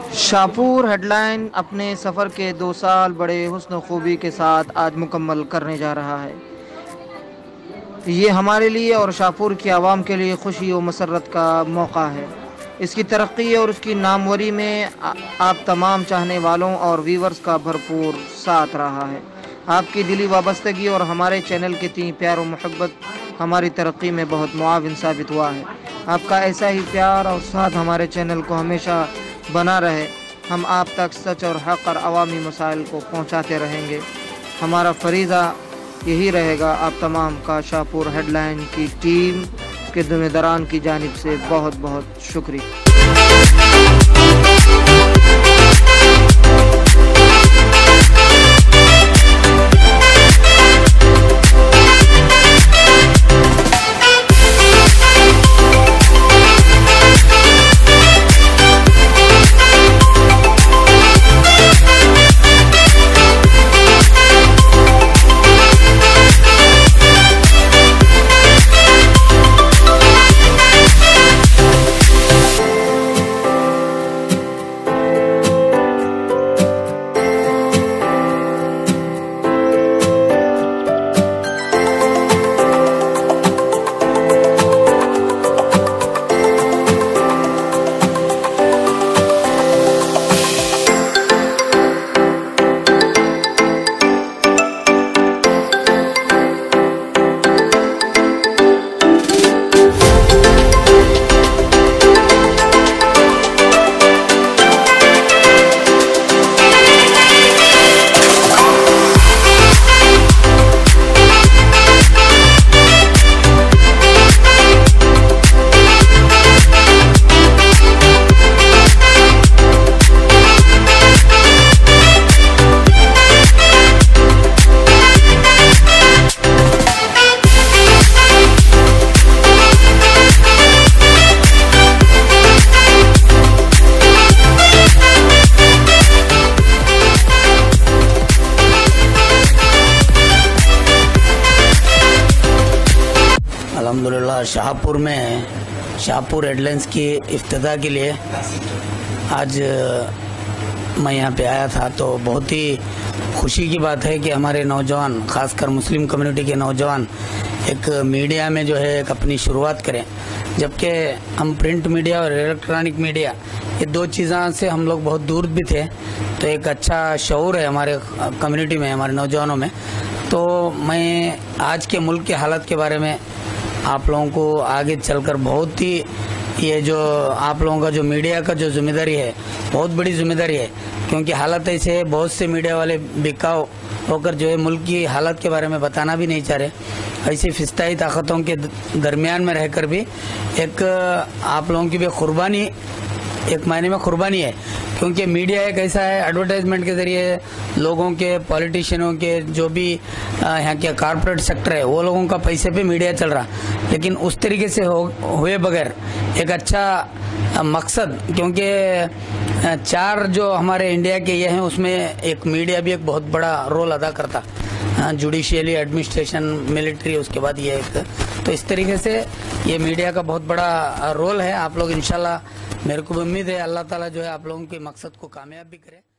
Shahpur headline अपने सफ़र के 2 साल बड़े हुस्न खूबी के साथ आज मुकम्मल करने जा रहा है। ये हमारे लिए और शाहपुर की आवाम के लिए खुशी और मसरत का मौका है। इसकी तरक्की और उसकी नामवरी में आप तमाम चाहने वालों और व्यूवर्स का भरपूर साथ रहा है। आपकी दिली वाबस्तगी और हमारे चैनल के तीन प्यार और मोहब्बत हमारी तरक्की में बहुत मुआविन साबित हुआ है। आपका ऐसा ही प्यार और साथ हमारे चैनल को हमेशा बना रहे। हम आप तक सच और हक़ और अवामी मसाइल को पहुंचाते रहेंगे। हमारा फरीज़ा यही रहेगा। आप तमाम का शाहपुर हेडलाइन की टीम के ज़िम्मेदारान की जानिब से बहुत बहुत शुक्रिया। अल्हम्दुलिल्लाह शाहपुर में शाहपुर हेडलाइंस की इफ्तिताह के लिए आज मैं यहाँ पे आया था, तो बहुत ही खुशी की बात है कि हमारे नौजवान, खासकर मुस्लिम कम्युनिटी के नौजवान एक मीडिया में जो है एक अपनी शुरुआत करें। जबकि हम प्रिंट मीडिया और इलेक्ट्रॉनिक मीडिया ये दो चीज़ों से हम लोग बहुत दूर भी थे, तो एक अच्छा शऊर है हमारे कम्युनिटी में, हमारे नौजवानों में। तो मैं आज के मुल्क के हालत के बारे में आप लोगों को आगे चलकर बहुत ही, ये जो आप लोगों का जो मीडिया का जो जिम्मेदारी है बहुत बड़ी जिम्मेदारी है, क्योंकि हालत ऐसे है, बहुत से मीडिया वाले बिकाऊ होकर जो है मुल्क की हालत के बारे में बताना भी नहीं चाह रहे। ऐसी फिस्ताई ताकतों के दरमियान में रहकर भी एक आप लोगों की भी कुर्बानी, एक मायने में कुर्बानी है, क्योंकि मीडिया एक ऐसा है, एडवर्टाइजमेंट के जरिए लोगों के, पॉलिटिशियनों के, जो भी यहाँ के कॉर्पोरेट सेक्टर है वो लोगों का पैसे पे मीडिया चल रहा, लेकिन उस तरीके से हुए बगैर एक अच्छा मकसद, क्योंकि 4 जो हमारे इंडिया के ये हैं उसमें एक मीडिया भी एक बहुत बड़ा रोल अदा करता, जुडिशियली, एडमिनिस्ट्रेशन, मिलिट्री, उसके बाद ये एक, तो इस तरीके से ये मीडिया का बहुत बड़ा रोल है। आप लोग इंशाल्लाह, मेरे को उम्मीद है अल्लाह ताला जो है आप लोगों के मकसद को कामयाब भी करे।